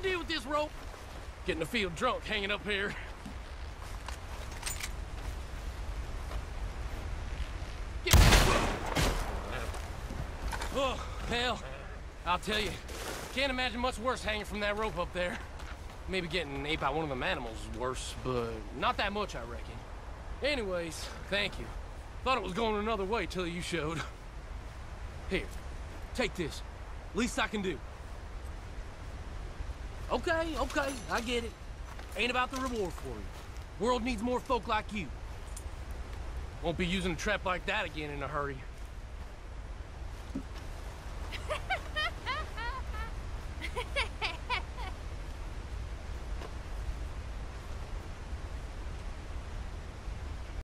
deal with this rope. Getting to feel drunk hanging up here. Oh, hell. I'll tell you, can't imagine much worse hanging from that rope up there. Maybe getting ate by one of them animals is worse, but not that much, I reckon. Anyways, thank you. Thought it was going another way till you showed. Here, take this. Least I can do. Okay, I get it. Ain't about the reward for you. World needs more folk like you. Won't be using a trap like that again in a hurry.